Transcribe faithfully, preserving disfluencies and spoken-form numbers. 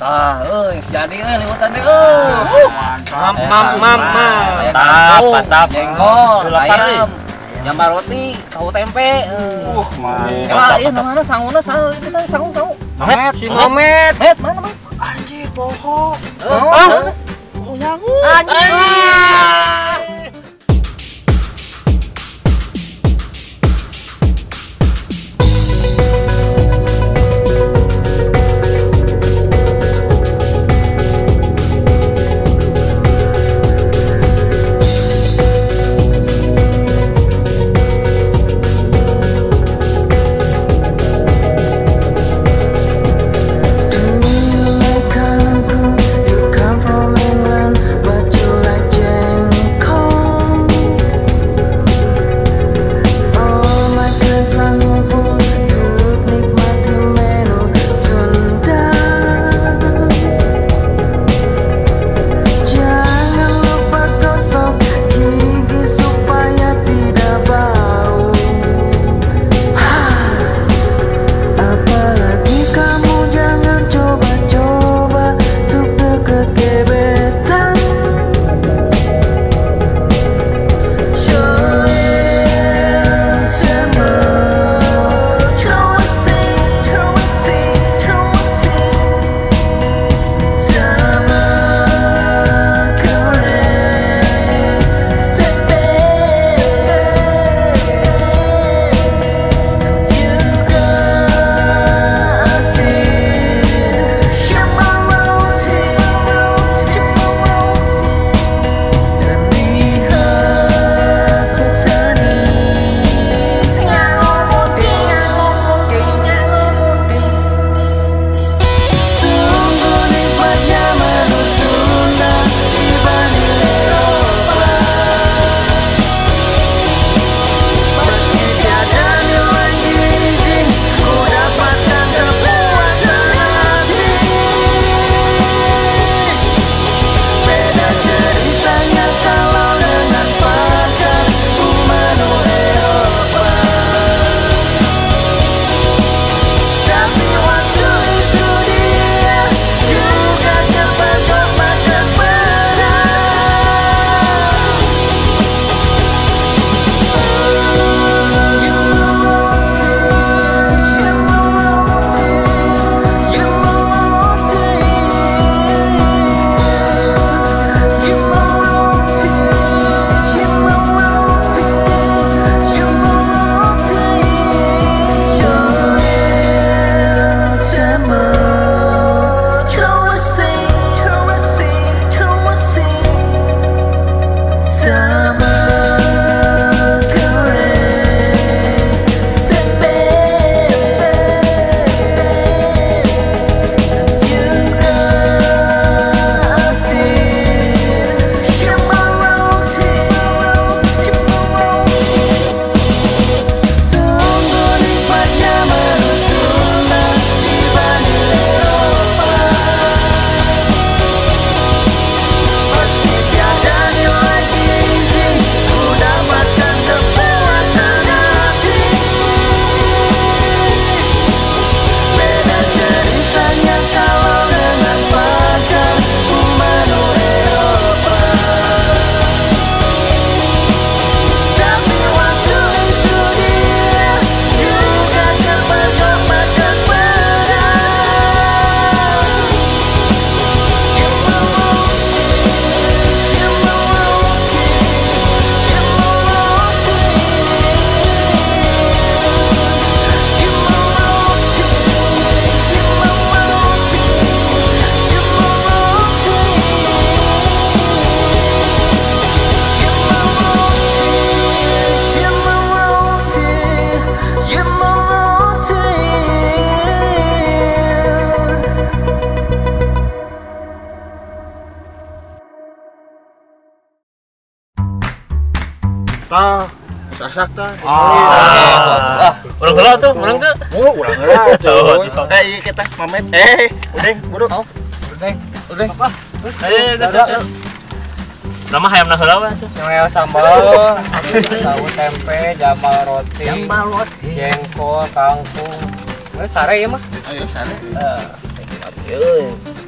Tah, euy, jadi euy liwatan deh euy. Mam mam mam. Mantap, mantap. Jengkol, ayam, nyambar roti, tahu tempe. Uh, mantap. Lah, ieu mana sanguna sal itu teh sangun tahu. Mamet, si Mamet. Met, mana Met? Anjir, poho. Oh, Poho nyangu. anjing. Tah, sasak tah. Ah, urang heula tuh, urang tuh. Oh, urang heula tuh. Eh, ieu kita Mamet. Eh, udeng, buru. Udeng, Udeng. apa? Terus ayo udah. Nama hayamna heula we tuh. Yang sambal, tahu tempe, jambal roti, jambal roti, jengkol, kangkung. Eh, sare ya mah. Ayo, sare. Eh,